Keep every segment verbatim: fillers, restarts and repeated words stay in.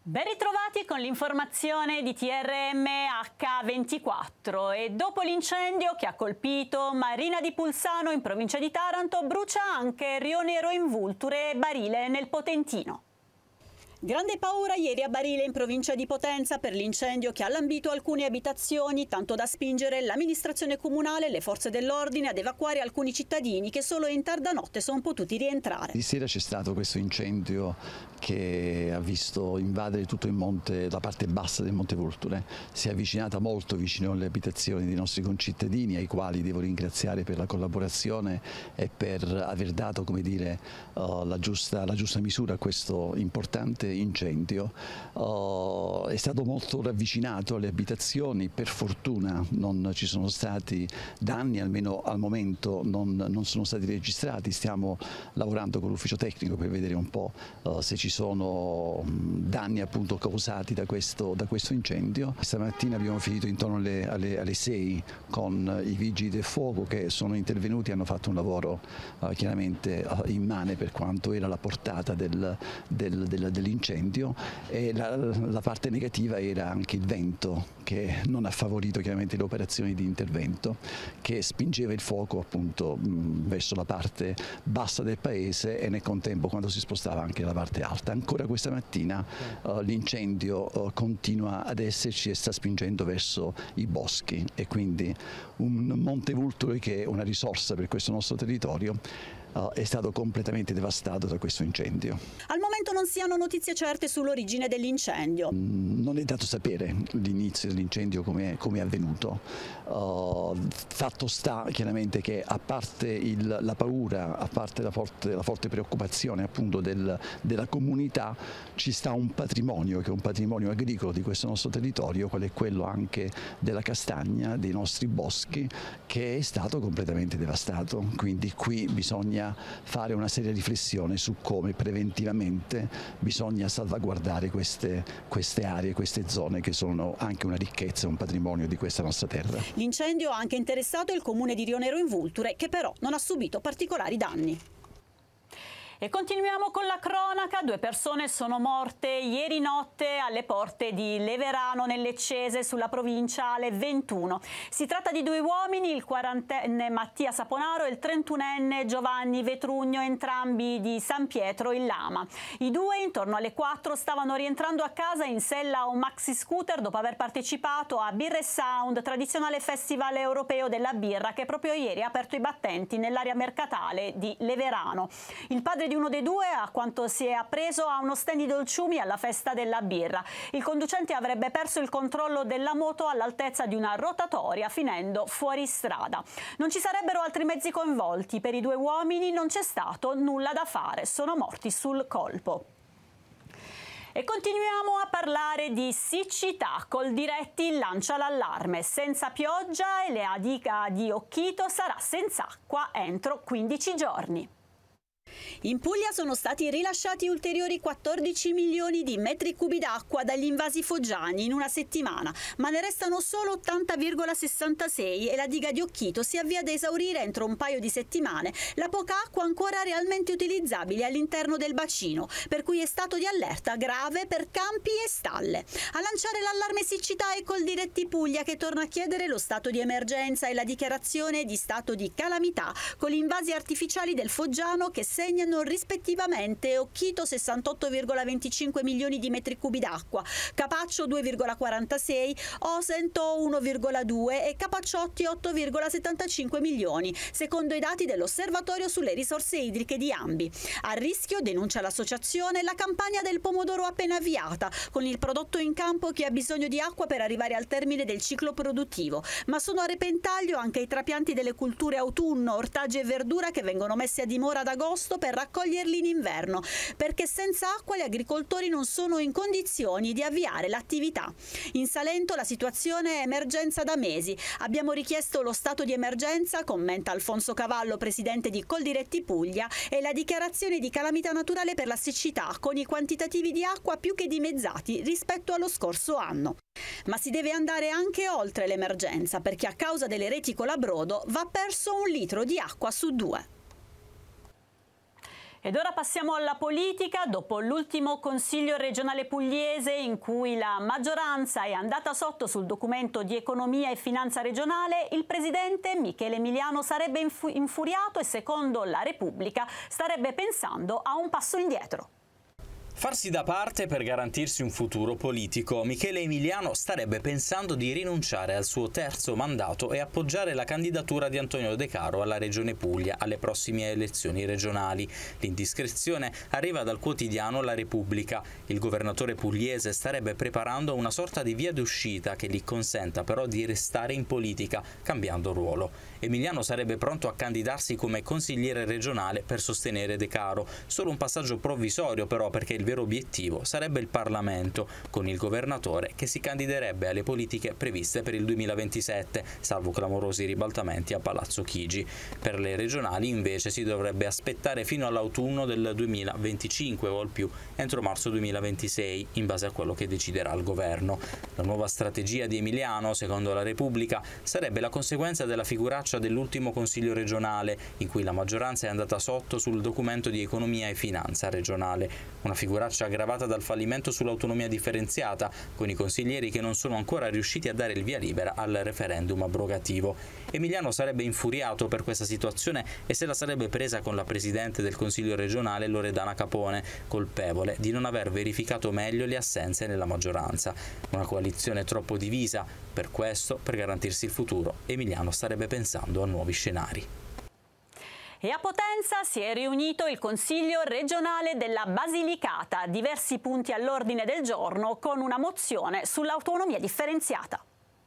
Ben ritrovati con l'informazione di T R M H ventiquattro e dopo l'incendio che ha colpito Marina di Pulsano in provincia di Taranto brucia anche Rio Nero in Vulture e Barile nel Potentino. Grande paura ieri a Barile in provincia di Potenza per l'incendio che ha lambito alcune abitazioni, tanto da spingere l'amministrazione comunale e le forze dell'ordine ad evacuare alcuni cittadini che solo in tarda notte sono potuti rientrare. Di sera c'è stato questo incendio che ha visto invadere tutto il monte, la parte bassa del Monte Vulture. Si è avvicinata molto vicino alle abitazioni dei nostri concittadini, ai quali devo ringraziare per la collaborazione e per aver dato, come dire, uh, la, giusta, la giusta misura a questo importante incendio. Uh, è stato molto ravvicinato alle abitazioni, per fortuna non ci sono stati danni, almeno al momento non, non sono stati registrati. Stiamo lavorando con l'ufficio tecnico per vedere un po' uh, se ci sono danni appunto causati da questo, da questo incendio. Stamattina abbiamo finito intorno alle, alle, alle sei con i vigili del fuoco che sono intervenuti e hanno fatto un lavoro uh, chiaramente uh, immane per quanto era la portata del, del, del, dell'incendio. E la, la parte negativa era anche il vento, che non ha favorito chiaramente le operazioni di intervento, che spingeva il fuoco appunto mh, verso la parte bassa del paese e nel contempo quando si spostava anche la parte alta. Ancora questa mattina uh, l'incendio uh, continua ad esserci e sta spingendo verso i boschi, e quindi un Monte Vulture, che è una risorsa per questo nostro territorio, Uh, è stato completamente devastato da questo incendio. Al momento non si hanno notizie certe sull'origine dell'incendio. Mm, non è dato sapere l'inizio dell'incendio come è avvenuto. Uh, fatto sta chiaramente che, a parte il, la paura, a parte la forte, la forte preoccupazione appunto del, della comunità, ci sta un patrimonio che è un patrimonio agricolo di questo nostro territorio, qual è quello anche della castagna, dei nostri boschi, che è stato completamente devastato. Quindi qui bisogna fare una seria riflessione su come preventivamente bisogna salvaguardare queste, queste aree, queste zone che sono anche una ricchezza e un patrimonio di questa nostra terra. L'incendio ha anche interessato il comune di Rio Nero in Vulture, che però non ha subito particolari danni. E continuiamo con la cronaca. Due persone sono morte ieri notte alle porte di Leverano nel Leccese, sulla provincia, alle ventuno. Si tratta di due uomini, il quarantenne Mattia Saponaro e il trentunenne Giovanni Vetrugno, entrambi di San Pietro in Lama. I due intorno alle quattro stavano rientrando a casa in sella a un maxi scooter dopo aver partecipato a Birra e Sound, tradizionale festival europeo della birra che proprio ieri ha aperto i battenti nell'area mercatale di Leverano. Il padre di uno dei due, a quanto si è appreso, ha uno stand di dolciumi alla festa della birra. Il conducente avrebbe perso il controllo della moto all'altezza di una rotatoria, finendo fuori strada. Non ci sarebbero altri mezzi coinvolti. Per i due uomini non c'è stato nulla da fare, sono morti sul colpo. E continuiamo a parlare di siccità. Coldiretti lancia l'allarme: senza pioggia e la diga di Occhito sarà senza acqua entro quindici giorni. In Puglia sono stati rilasciati ulteriori quattordici milioni di metri cubi d'acqua dagli invasi foggiani in una settimana, ma ne restano solo ottanta virgola sessantasei e la diga di Occhito si avvia ad esaurire entro un paio di settimane la poca acqua ancora realmente utilizzabile all'interno del bacino, per cui è stato di allerta grave per campi e stalle. A lanciare l'allarme siccità è Coldiretti Puglia, che torna a chiedere lo stato di emergenza e la dichiarazione di stato di calamità con gli invasi artificiali del Foggiano, che segnano rispettivamente Occhito sessantotto virgola venticinque milioni di metri cubi d'acqua, Capaccio due virgola quarantasei, Osento uno virgola due e Capacciotti otto virgola settantacinque milioni, secondo i dati dell'Osservatorio sulle risorse idriche di Ambi. A rischio, denuncia l'associazione, la campagna del pomodoro appena avviata, con il prodotto in campo che ha bisogno di acqua per arrivare al termine del ciclo produttivo, ma sono a repentaglio anche i trapianti delle culture autunno, ortaggi e verdura che vengono messi a dimora ad agosto per raccoglierli in inverno, perché senza acqua gli agricoltori non sono in condizioni di avviare l'attività. In Salento la situazione è emergenza da mesi. Abbiamo richiesto lo stato di emergenza, commenta Alfonso Cavallo, presidente di Coldiretti Puglia, e la dichiarazione di calamità naturale per la siccità, con i quantitativi di acqua più che dimezzati rispetto allo scorso anno. Ma si deve andare anche oltre l'emergenza, perché a causa delle reti colabrodo va perso un litro di acqua su due. Ed ora passiamo alla politica. Dopo l'ultimo Consiglio regionale pugliese in cui la maggioranza è andata sotto sul documento di economia e finanza regionale, il presidente Michele Emiliano sarebbe infu- infuriato e secondo la Repubblica starebbe pensando a un passo indietro. Farsi da parte per garantirsi un futuro politico. Michele Emiliano starebbe pensando di rinunciare al suo terzo mandato e appoggiare la candidatura di Antonio De Caro alla Regione Puglia alle prossime elezioni regionali. L'indiscrezione arriva dal quotidiano La Repubblica. Il governatore pugliese starebbe preparando una sorta di via d'uscita che gli consenta però di restare in politica, cambiando ruolo. Emiliano sarebbe pronto a candidarsi come consigliere regionale per sostenere De Caro. Solo un passaggio provvisorio però, perché il vero obiettivo sarebbe il Parlamento, con il governatore che si candiderebbe alle politiche previste per il duemilaventisette, salvo clamorosi ribaltamenti a Palazzo Chigi. Per le regionali invece si dovrebbe aspettare fino all'autunno del duemilaventicinque o al più entro marzo duemilaventisei, in base a quello che deciderà il governo. La nuova strategia di Emiliano, secondo la Repubblica, sarebbe la conseguenza della figuraccia dell'ultimo Consiglio regionale, in cui la maggioranza è andata sotto sul documento di economia e finanza regionale. Una figuraccia aggravata dal fallimento sull'autonomia differenziata, con i consiglieri che non sono ancora riusciti a dare il via libera al referendum abrogativo. Emiliano sarebbe infuriato per questa situazione e se la sarebbe presa con la presidente del Consiglio regionale Loredana Capone, colpevole di non aver verificato meglio le assenze nella maggioranza. Una coalizione troppo divisa. Per questo, per garantirsi il futuro, Emiliano starebbe pensando a nuovi scenari. E a Potenza si è riunito il Consiglio regionale della Basilicata, diversi punti all'ordine del giorno con una mozione sull'autonomia differenziata.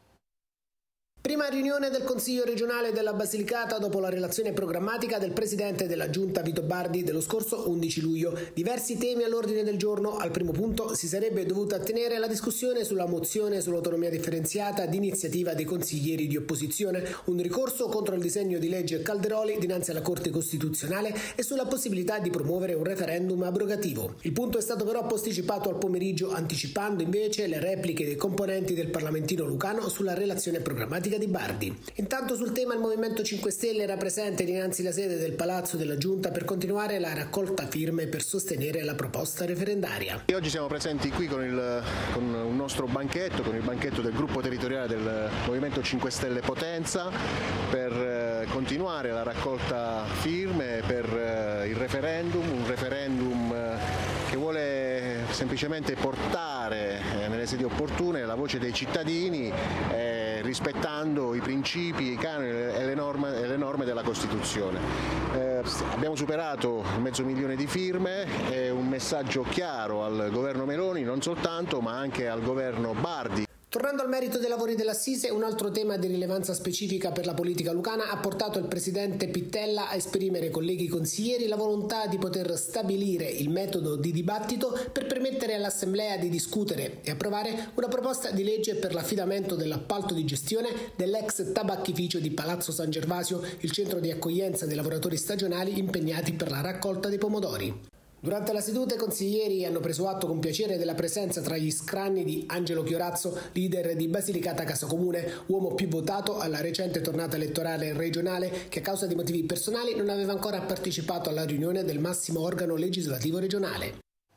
Prima riunione del Consiglio regionale della Basilicata dopo la relazione programmatica del presidente della Giunta Vito Bardi dello scorso undici luglio. Diversi temi all'ordine del giorno. Al primo punto si sarebbe dovuta tenere la discussione sulla mozione sull'autonomia differenziata di iniziativa dei consiglieri di opposizione, un ricorso contro il disegno di legge Calderoli dinanzi alla Corte Costituzionale e sulla possibilità di promuovere un referendum abrogativo. Il punto è stato però posticipato al pomeriggio, anticipando invece le repliche dei componenti del Parlamentino lucano sulla relazione programmatica di Bardi. Intanto sul tema il Movimento cinque Stelle era presente dinanzi alla sede del Palazzo della Giunta per continuare la raccolta firme per sostenere la proposta referendaria. E oggi siamo presenti qui con, il, con un nostro banchetto, con il banchetto del gruppo territoriale del Movimento cinque Stelle Potenza, per continuare la raccolta firme per il referendum, un referendum che vuole semplicemente portare nelle sedi opportune la voce dei cittadini, eh, rispettando i principi, i canoni e le norme, e le norme della Costituzione. Eh, abbiamo superato mezzo milione di firme, è un messaggio chiaro al governo Meloni, non soltanto, ma anche al governo Bardi. Tornando al merito dei lavori dell'Assise, un altro tema di rilevanza specifica per la politica lucana ha portato il presidente Pittella a esprimere, colleghi consiglieri, la volontà di poter stabilire il metodo di dibattito per permettere all'Assemblea di discutere e approvare una proposta di legge per l'affidamento dell'appalto di gestione dell'ex tabacchificio di Palazzo San Gervasio, il centro di accoglienza dei lavoratori stagionali impegnati per la raccolta dei pomodori. Durante la seduta i consiglieri hanno preso atto con piacere della presenza tra gli scranni di Angelo Chiorazzo, leader di Basilicata Casa Comune, uomo più votato alla recente tornata elettorale regionale, che a causa di motivi personali non aveva ancora partecipato alla riunione del massimo organo legislativo regionale.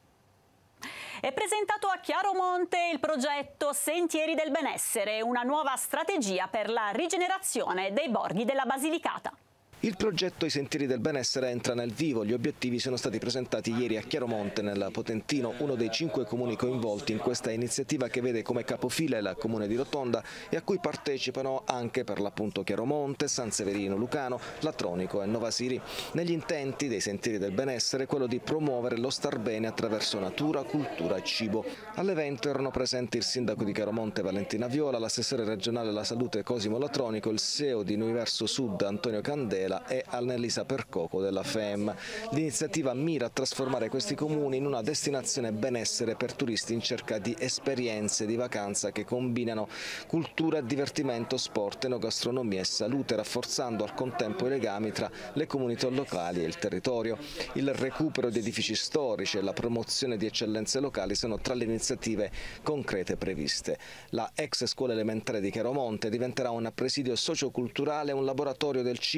È presentato a Chiaromonte il progetto Sentieri del Benessere, una nuova strategia per la rigenerazione dei borghi della Basilicata. Il progetto I Sentieri del Benessere entra nel vivo. Gli obiettivi sono stati presentati ieri a Chiaromonte, nel Potentino, uno dei cinque comuni coinvolti in questa iniziativa che vede come capofila il comune di Rotonda e a cui partecipano anche per l'appunto Chiaromonte, San Severino Lucano, Latronico e Novasiri. Negli intenti dei Sentieri del Benessere quello di promuovere lo star bene attraverso natura, cultura e cibo. All'evento erano presenti il sindaco di Chiaromonte Valentina Viola, l'assessore regionale alla salute Cosimo Latronico, il C E O di Universo Sud Antonio Candela e Annelisa Percoco della F E M. L'iniziativa mira a trasformare questi comuni in una destinazione benessere per turisti in cerca di esperienze di vacanza che combinano cultura, divertimento, sport, enogastronomia e salute, rafforzando al contempo i legami tra le comunità locali e il territorio. Il recupero di edifici storici e la promozione di eccellenze locali sono tra le iniziative concrete previste. La ex scuola elementare di Chiaromonte diventerà un presidio socioculturale e un laboratorio del cibo, ha dichiarato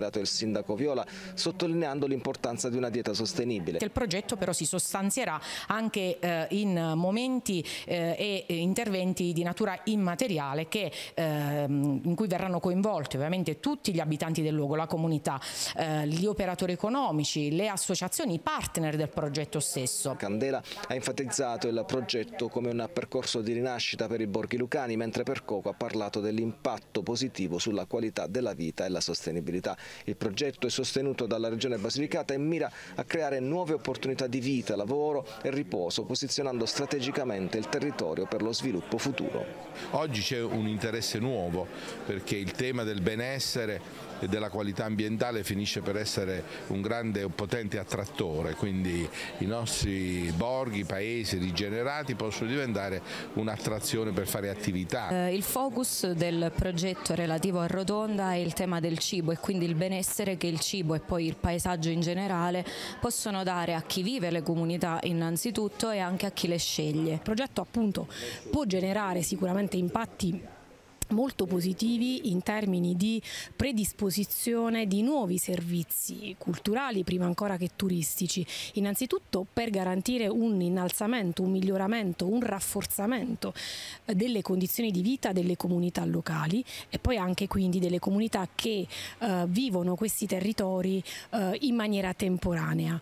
dichiarato il sindaco Viola, sottolineando l'importanza di una dieta sostenibile. Il progetto però si sostanzierà anche eh, in momenti eh, e interventi di natura immateriale che, eh, in cui verranno coinvolti ovviamente tutti gli abitanti del luogo, la comunità, eh, gli operatori economici, le associazioni, i partner del progetto stesso. Candela ha enfatizzato il progetto come un percorso di rinascita per i borghi lucani, mentre Percoco ha parlato dell'impatto positivo sulla qualità della vita e la sostenibilità. Il progetto è sostenuto dalla Regione Basilicata e mira a creare nuove opportunità di vita, lavoro e riposo, posizionando strategicamente il territorio per lo sviluppo futuro. Oggi c'è un interesse nuovo perché il tema del benessere e della qualità ambientale finisce per essere un grande e potente attrattore, quindi i nostri borghi, i paesi rigenerati possono diventare un'attrazione per fare attività. Eh, il focus del progetto relativo a Rotonda è il tema del cibo e quindi il benessere che il cibo e poi il paesaggio in generale possono dare a chi vive le comunità innanzitutto e anche a chi le sceglie. Il progetto appunto può generare sicuramente impatti molto positivi in termini di predisposizione di nuovi servizi culturali, prima ancora che turistici, innanzitutto per garantire un innalzamento, un miglioramento, un rafforzamento delle condizioni di vita delle comunità locali e poi anche quindi delle comunità che eh, vivono questi territori eh, in maniera temporanea.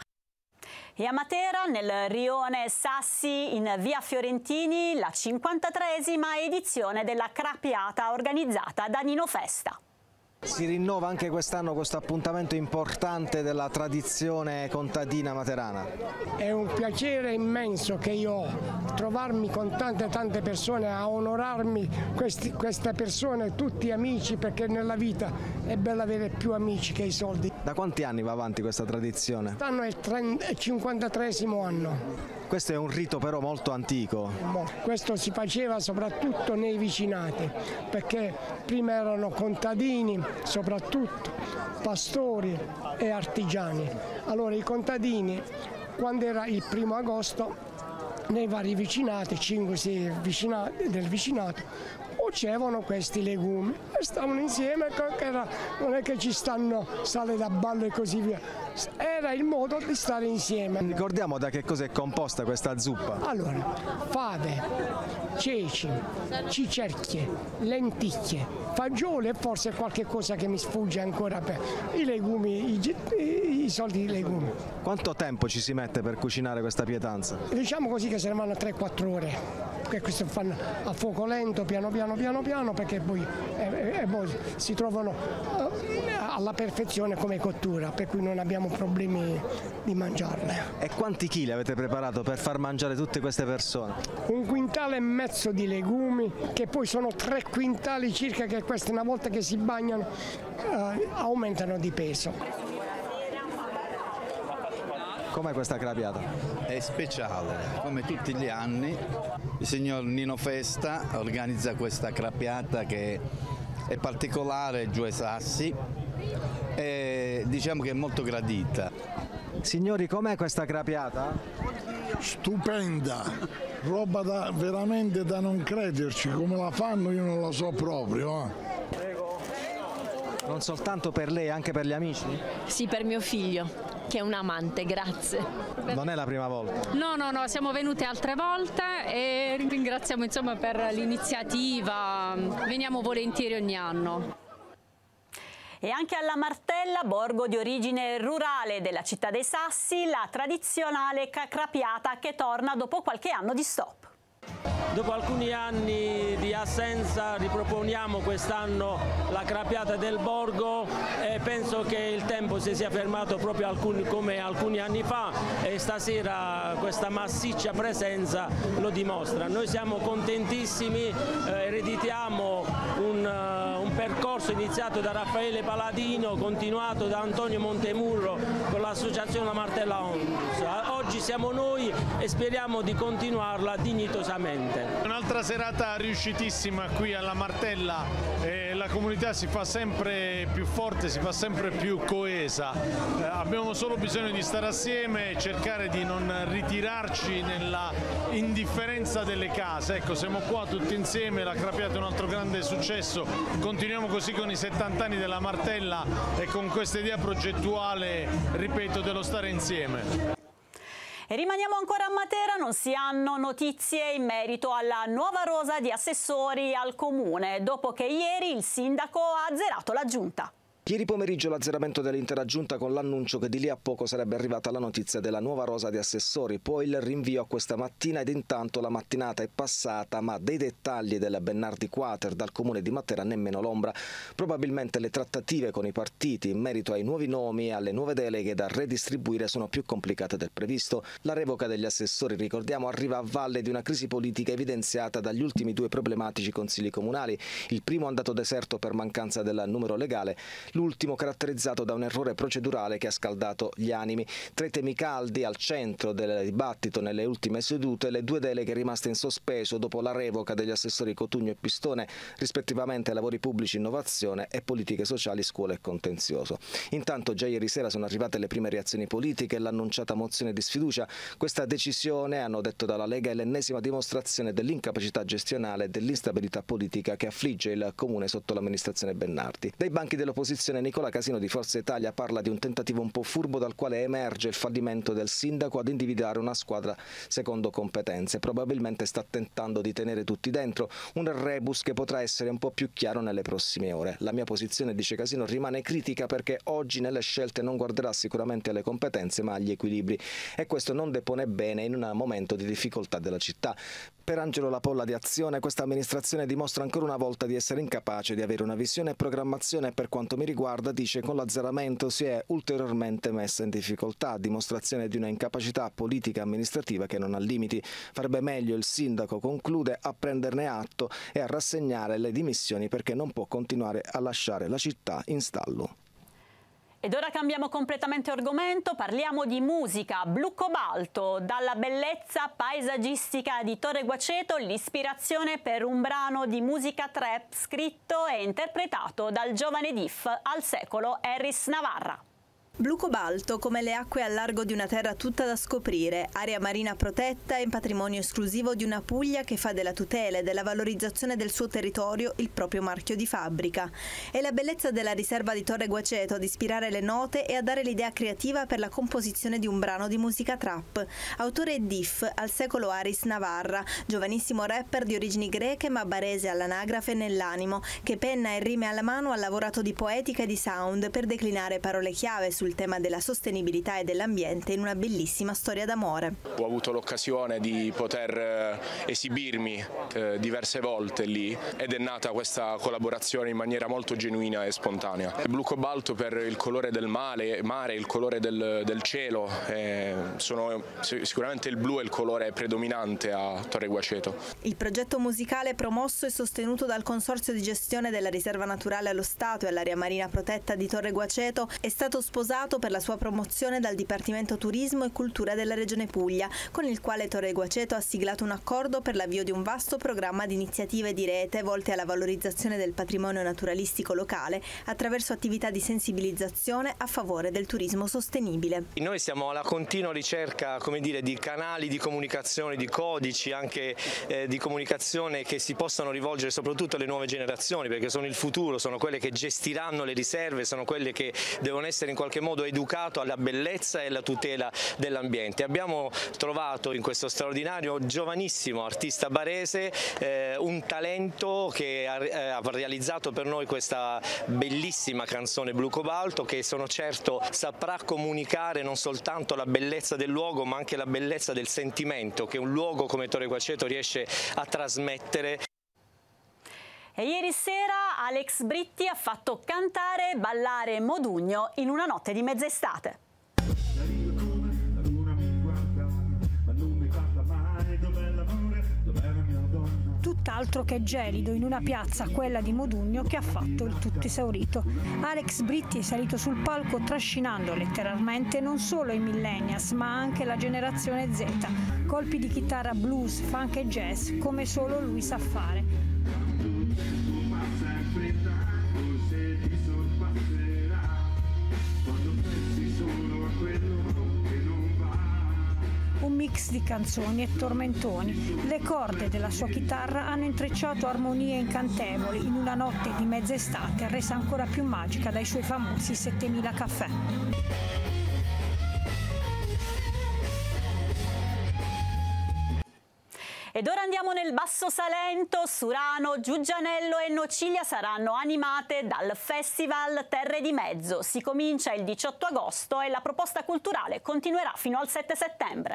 E a Matera, nel rione Sassi, in via Fiorentini, la cinquantatreesima edizione della Crapiata organizzata da Nino Festa. Si rinnova anche quest'anno questo appuntamento importante della tradizione contadina materana. È un piacere immenso che io ho, trovarmi con tante tante persone, a onorarmi questi, queste persone, tutti amici, perché nella vita è bello avere più amici che i soldi. Da quanti anni va avanti questa tradizione? Quest'anno è il cinquantatreesimo anno. Questo è un rito però molto antico. Questo si faceva soprattutto nei vicinati, perché prima erano contadini, soprattutto pastori e artigiani. Allora i contadini, quando era il primo agosto, nei vari vicinati, cinque sei vicinati del vicinato, cuocevano questi legumi e stavano insieme, era, non è che ci stanno sale da ballo e così via, era il modo di stare insieme. Ricordiamo da che cosa è composta questa zuppa. Allora, fave, ceci, cicerchie, lenticchie, fagioli e forse qualche cosa che mi sfugge ancora, per i legumi, i, i, i soliti legumi. Quanto tempo ci si mette per cucinare questa pietanza? Diciamo così che se ne vanno tre quattro ore, che questo fanno a fuoco lento, piano piano piano piano, perché poi, eh, eh, poi si trovano eh, alla perfezione come cottura, per cui non abbiamo problemi di mangiarle. E quanti chili avete preparato per far mangiare tutte queste persone? Un quintale e mezzo di legumi, che poi sono tre quintali circa, che queste una volta che si bagnano eh, aumentano di peso. Com'è questa crapiata? È speciale, come tutti gli anni il signor Nino Festa organizza questa crapiata che è particolare giù ai Sassi e diciamo che è molto gradita. Signori, com'è questa crapiata? Stupenda, roba da, veramente da non crederci, come la fanno io non lo so proprio. Eh. Non soltanto per lei, anche per gli amici? Sì, per mio figlio, che è un amante, grazie. Non è la prima volta? No, no, no, siamo venute altre volte e ringraziamo insomma per l'iniziativa, veniamo volentieri ogni anno. E anche alla Martella, borgo di origine rurale della città dei Sassi, la tradizionale crapiata che torna dopo qualche anno di stop. Dopo alcuni anni di assenza riproponiamo quest'anno la crapiata del borgo e penso che il tempo si sia fermato proprio alcuni, come alcuni anni fa, e stasera questa massiccia presenza lo dimostra. Noi siamo contentissimi, eh, ereditiamo un, uh, un percorso iniziato da Raffaele Paladino, continuato da Antonio Montemurro con l'associazione La Martella Onlus. Oggi siamo noi e speriamo di continuarla dignitosamente. Un'altra serata riuscitissima qui alla Martella, eh, la comunità si fa sempre più forte, si fa sempre più coesa. Eh, abbiamo solo bisogno di stare assieme e cercare di non ritirarci nella indifferenza delle case. Ecco, siamo qua tutti insieme, la Crapiata è un altro grande successo, continuiamo così con i settanta anni della Martella e con questa idea progettuale, ripeto, dello stare insieme. E rimaniamo ancora a Matera, non si hanno notizie in merito alla nuova rosa di assessori al Comune, dopo che ieri il sindaco ha azzerato la giunta. Ieri pomeriggio l'azzeramento dell'intera giunta con l'annuncio che di lì a poco sarebbe arrivata la notizia della nuova rosa di assessori, poi il rinvio a questa mattina ed intanto la mattinata è passata, ma dei dettagli del Bennardi Quater dal comune di Matera nemmeno l'ombra. Probabilmente le trattative con i partiti in merito ai nuovi nomi e alle nuove deleghe da redistribuire sono più complicate del previsto. La revoca degli assessori, ricordiamo, arriva a valle di una crisi politica evidenziata dagli ultimi due problematici consigli comunali, il primo andato deserto per mancanza del numero legale, l'ultimo caratterizzato da un errore procedurale che ha scaldato gli animi. Tra i temi caldi al centro del dibattito nelle ultime sedute, le due deleghe rimaste in sospeso dopo la revoca degli assessori Cotugno e Pistone, rispettivamente ai lavori pubblici, innovazione e politiche sociali, scuola e contenzioso. Intanto già ieri sera sono arrivate le prime reazioni politiche e l'annunciata mozione di sfiducia. Questa decisione, hanno detto dalla Lega, è l'ennesima dimostrazione dell'incapacità gestionale e dell'instabilità politica che affligge il comune sotto l'amministrazione Bennardi. Dai banchi dell'opposizione Nicola Casino di Forza Italia parla di un tentativo un po' furbo dal quale emerge il fallimento del sindaco ad individuare una squadra secondo competenze. Probabilmente sta tentando di tenere tutti dentro, un rebus che potrà essere un po' più chiaro nelle prossime ore. La mia posizione, dice Casino, rimane critica perché oggi nelle scelte non guarderà sicuramente alle competenze ma agli equilibri, e questo non depone bene in un momento di difficoltà della città. Per Angelo Lapolla di Azione, questa amministrazione dimostra ancora una volta di essere incapace di avere una visione e programmazione. Per quanto mi riguarda, dice, con l'azzeramento si è ulteriormente messa in difficoltà, dimostrazione di una incapacità politica e amministrativa che non ha limiti. Farebbe meglio il sindaco, conclude, a prenderne atto e a rassegnare le dimissioni perché non può continuare a lasciare la città in stallo. Ed ora cambiamo completamente argomento, parliamo di musica. Blu Cobalto, dalla bellezza paesaggistica di Torre Guaceto, l'ispirazione per un brano di musica trap scritto e interpretato dal giovane diff al secolo Harris Navarra. Blu Cobalto, come le acque al largo di una terra tutta da scoprire, area marina protetta e patrimonio esclusivo di una Puglia che fa della tutela e della valorizzazione del suo territorio il proprio marchio di fabbrica. È la bellezza della riserva di Torre Guaceto ad ispirare le note e a dare l'idea creativa per la composizione di un brano di musica trap. Autore e diff al secolo Harris Navarra, giovanissimo rapper di origini greche ma barese all'anagrafe e nell'animo, che penna e rime alla mano ha lavorato di poetica e di sound per declinare parole chiave sul tema della sostenibilità e dell'ambiente in una bellissima storia d'amore. Ho avuto l'occasione di poter esibirmi eh, diverse volte lì ed è nata questa collaborazione in maniera molto genuina e spontanea. Blu Cobalto per il colore del mare, mare il colore del, del cielo, eh, sono, sicuramente il blu è il colore predominante a Torre Guaceto. Il progetto musicale, promosso e sostenuto dal Consorzio di gestione della Riserva Naturale allo Stato e all'area marina protetta di Torre Guaceto, è stato sposato per la sua promozione dal Dipartimento Turismo e Cultura della Regione Puglia, con il quale Torre Guaceto ha siglato un accordo per l'avvio di un vasto programma di iniziative di rete volte alla valorizzazione del patrimonio naturalistico locale attraverso attività di sensibilizzazione a favore del turismo sostenibile. Noi siamo alla continua ricerca, come dire, di canali di comunicazione, di codici anche eh, di comunicazione che si possano rivolgere soprattutto alle nuove generazioni, perché sono il futuro, sono quelle che gestiranno le riserve, sono quelle che devono essere in qualche modo educato alla bellezza e alla tutela dell'ambiente. Abbiamo trovato in questo straordinario giovanissimo artista barese eh, un talento che ha, eh, ha realizzato per noi questa bellissima canzone Blu Cobalto, che sono certo saprà comunicare non soltanto la bellezza del luogo ma anche la bellezza del sentimento che un luogo come Torre Guaceto riesce a trasmettere. E ieri sera Alex Britti ha fatto cantare e ballare Modugno in una notte di mezz'estate. Tutt'altro che gelido in una piazza, quella di Modugno, che ha fatto il tutto esaurito. Alex Britti è salito sul palco trascinando letteralmente non solo i millennials ma anche la generazione Z. Colpi di chitarra blues, funk e jazz come solo lui sa fare. un mix di canzoni e tormentoni. Le corde della sua chitarra hanno intrecciato armonie incantevoli in una notte di mezza estate resa ancora più magica dai suoi famosi settemila caffè. Ed ora andiamo nel Basso Salento. Surano, Giuggianello e Nociglia saranno animate dal Festival Terre di Mezzo. Si comincia il diciotto agosto e la proposta culturale continuerà fino al sette settembre.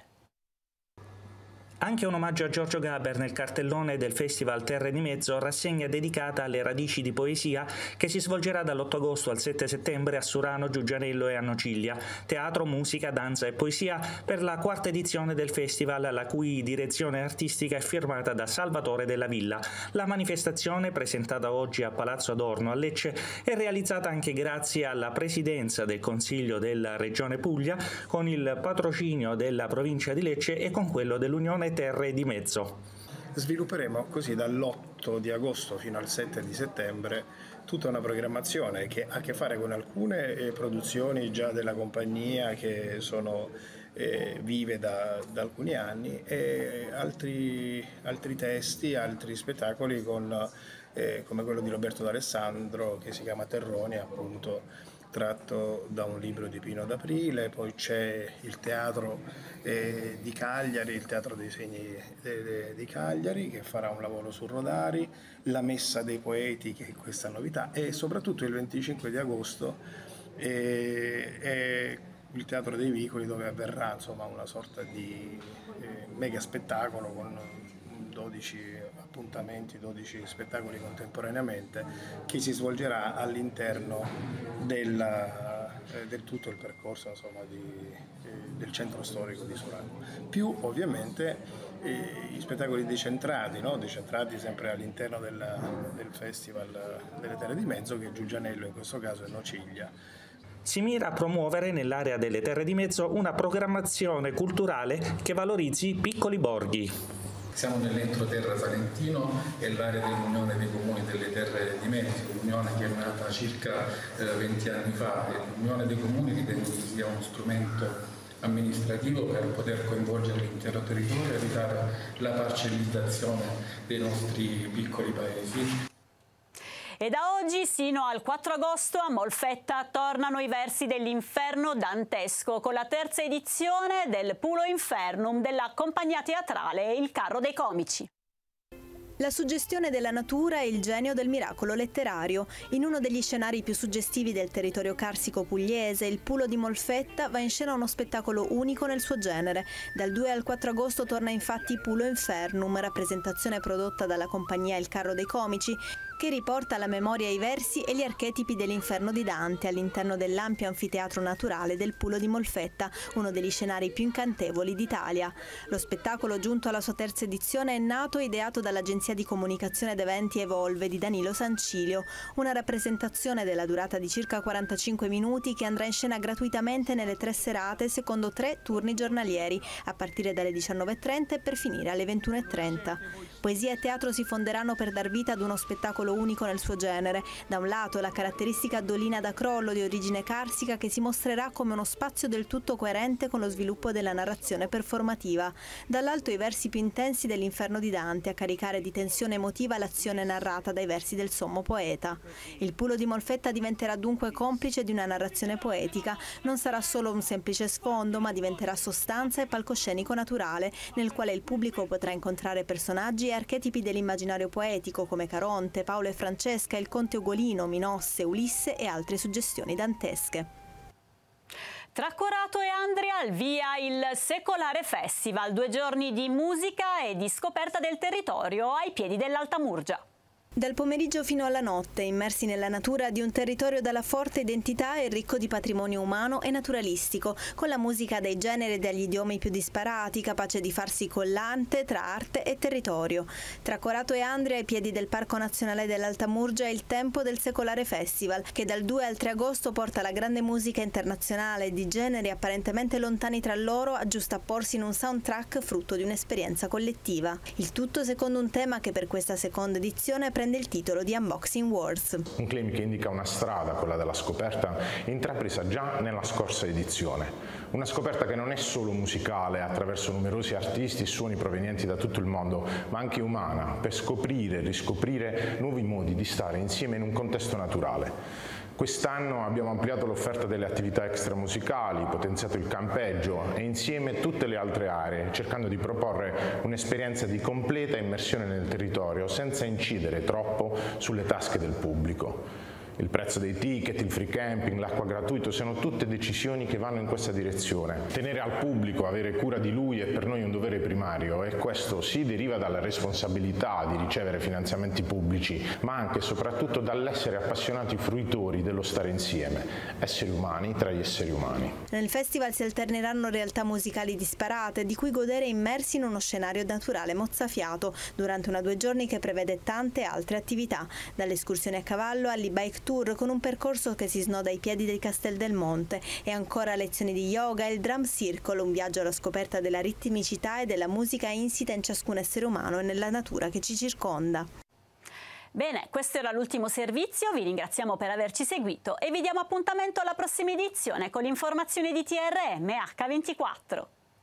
Anche un omaggio a Giorgio Gaber nel cartellone del Festival Terre di Mezzo, rassegna dedicata alle radici di poesia che si svolgerà dall'otto agosto al sette settembre a Surano, Giuggianello e a Nociglia. Teatro, musica, danza e poesia per la quarta edizione del festival, la cui direzione artistica è firmata da Salvatore Della Villa. La manifestazione, presentata oggi a Palazzo Adorno a Lecce, è realizzata anche grazie alla presidenza del Consiglio della Regione Puglia, con il patrocinio della provincia di Lecce e con quello dell'Unione Terre di Mezzo. Svilupperemo così dall'otto di agosto fino al sette di settembre tutta una programmazione che ha a che fare con alcune eh, produzioni già della compagnia che sono eh, vive da, da alcuni anni e altri, altri testi, altri spettacoli con, eh, come quello di Roberto D'Alessandro che si chiama Terroni, appunto tratto da un libro di Pino D'Aprile. Poi c'è il teatro eh, di Cagliari, il Teatro dei Segni de, de, di Cagliari, che farà un lavoro su Rodari, la Messa dei Poeti, che è questa novità, e soprattutto il venticinque di agosto eh, è il Teatro dei Vicoli, dove avverrà insomma una sorta di eh, mega spettacolo con dodici appuntamenti, dodici spettacoli contemporaneamente, che si svolgerà all'interno del, eh, del tutto il percorso insomma, di, eh, del centro storico di Surano. Più ovviamente eh, i spettacoli decentrati, no? decentrati sempre all'interno del, del Festival delle Terre di Mezzo, che è Giuggianello in questo caso e Nociglia. Si mira a promuovere nell'area delle Terre di Mezzo una programmazione culturale che valorizzi i piccoli borghi. Siamo nell'entroterra salentino e l'area dell'Unione dei Comuni delle Terre di Mezzo, l'Unione che è nata circa eh, venti anni fa. L'Unione dei Comuni ritengo che sia uno strumento amministrativo per poter coinvolgere l'intero territorio e evitare la parcellizzazione dei nostri piccoli paesi. E da oggi sino al quattro agosto a Molfetta tornano i versi dell'Inferno dantesco con la terza edizione del Pulo Infernum della compagnia teatrale Il Carro dei Comici. La suggestione della natura e il genio del miracolo letterario. In uno degli scenari più suggestivi del territorio carsico pugliese, il Pulo di Molfetta va in scena uno spettacolo unico nel suo genere. Dal due al quattro agosto torna infatti Pulo Infernum, rappresentazione prodotta dalla compagnia Il Carro dei Comici, che riporta alla memoria i versi e gli archetipi dell'inferno di Dante all'interno dell'ampio anfiteatro naturale del Pulo di Molfetta, uno degli scenari più incantevoli d'Italia. Lo spettacolo, giunto alla sua terza edizione, è nato e ideato dall'agenzia di comunicazione ed eventi Evolve di Danilo Sancilio, una rappresentazione della durata di circa quarantacinque minuti che andrà in scena gratuitamente nelle tre serate secondo tre turni giornalieri, a partire dalle diciannove e trenta e per finire alle ventuno e trenta. Poesia e teatro si fonderanno per dar vita ad uno spettacolo unico nel suo genere. Da un lato la caratteristica dolina da crollo di origine carsica che si mostrerà come uno spazio del tutto coerente con lo sviluppo della narrazione performativa. Dall'altro i versi più intensi dell'Inferno di Dante a caricare di tensione emotiva l'azione narrata dai versi del sommo poeta. Il Pulo di Molfetta diventerà dunque complice di una narrazione poetica, non sarà solo un semplice sfondo ma diventerà sostanza e palcoscenico naturale nel quale il pubblico potrà incontrare personaggi e archetipi dell'immaginario poetico come Caronte, Paolo e Francesca, il conte Ugolino, Minosse, Ulisse e altre suggestioni dantesche. Tra Corato e Andria al via il Secolare Festival, due giorni di musica e di scoperta del territorio ai piedi dell'Alta Murgia. Dal pomeriggio fino alla notte, immersi nella natura di un territorio dalla forte identità e ricco di patrimonio umano e naturalistico, con la musica dei generi e degli idiomi più disparati, capace di farsi collante tra arte e territorio. Tra Corato e Andria, ai piedi del Parco Nazionale dell'Alta Murgia, è il tempo del Secolare Festival, che dal due al tre agosto porta la grande musica internazionale di generi apparentemente lontani tra loro a giustapporsi in un soundtrack frutto di un'esperienza collettiva. Il tutto secondo un tema che per questa seconda edizione prende prende il titolo di Unboxing Wars. Un claim che indica una strada, quella della scoperta, intrapresa già nella scorsa edizione. Una scoperta che non è solo musicale, attraverso numerosi artisti e suoni provenienti da tutto il mondo, ma anche umana, per scoprire e riscoprire nuovi modi di stare insieme in un contesto naturale. Quest'anno abbiamo ampliato l'offerta delle attività extramusicali, potenziato il campeggio e insieme tutte le altre aree, cercando di proporre un'esperienza di completa immersione nel territorio senza incidere troppo sulle tasche del pubblico. Il prezzo dei ticket, il free camping, l'acqua gratuito sono tutte decisioni che vanno in questa direzione. Tenere al pubblico, avere cura di lui è per noi un dovere primario e questo sì deriva dalla responsabilità di ricevere finanziamenti pubblici, ma anche e soprattutto dall'essere appassionati fruitori dello stare insieme, esseri umani tra gli esseri umani. Nel festival si alterneranno realtà musicali disparate, di cui godere immersi in uno scenario naturale mozzafiato, durante una due giorni che prevede tante altre attività, dalle escursioni a cavallo all'e-bike tour con un percorso che si snoda ai piedi del Castel del Monte e ancora lezioni di yoga e il Drum Circle, un viaggio alla scoperta della ritmicità e della musica insita in ciascun essere umano e nella natura che ci circonda. Bene, questo era l'ultimo servizio, vi ringraziamo per averci seguito e vi diamo appuntamento alla prossima edizione con l'informazione di T R M H ventiquattro.